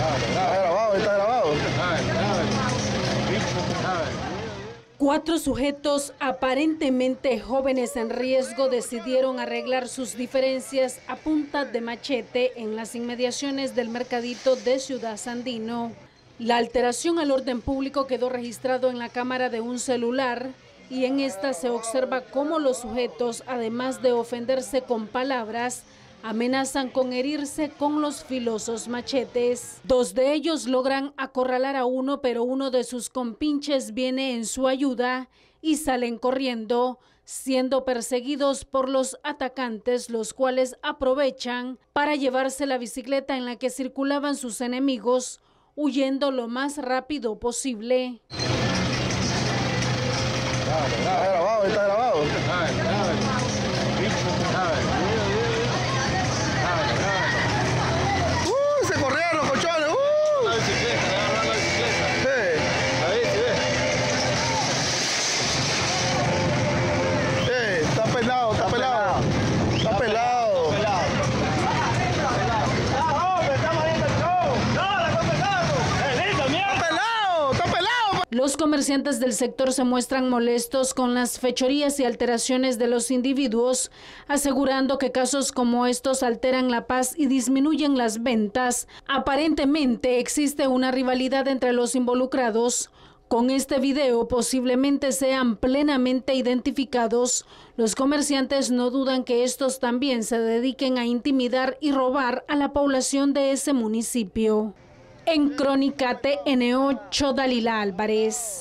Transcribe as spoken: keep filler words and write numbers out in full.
Está grabado, está grabado. Cuatro sujetos aparentemente jóvenes en riesgo decidieron arreglar sus diferencias a punta de machete en las inmediaciones del mercadito de Ciudad Sandino. La alteración al orden público quedó registrado en la cámara de un celular y en esta se observa cómo los sujetos, además de ofenderse con palabras, amenazan con herirse con los filosos machetes. Dos de ellos logran acorralar a uno, pero uno de sus compinches viene en su ayuda y salen corriendo, siendo perseguidos por los atacantes, los cuales aprovechan para llevarse la bicicleta en la que circulaban sus enemigos, huyendo lo más rápido posible. Está grabado, está grabado. ¡Uh! Se corrieron los colchones. ¡Uh! La bicicleta, le agarraron la bicicleta. Sí. La bici, ve. Sí, está pelado, está pelado. Está pelado. Los comerciantes del sector se muestran molestos con las fechorías y alteraciones de los individuos, asegurando que casos como estos alteran la paz y disminuyen las ventas. Aparentemente existe una rivalidad entre los involucrados. Con este video posiblemente sean plenamente identificados. Los comerciantes no dudan que estos también se dediquen a intimidar y robar a la población de ese municipio. En Crónica T N ocho, Dalila Álvarez.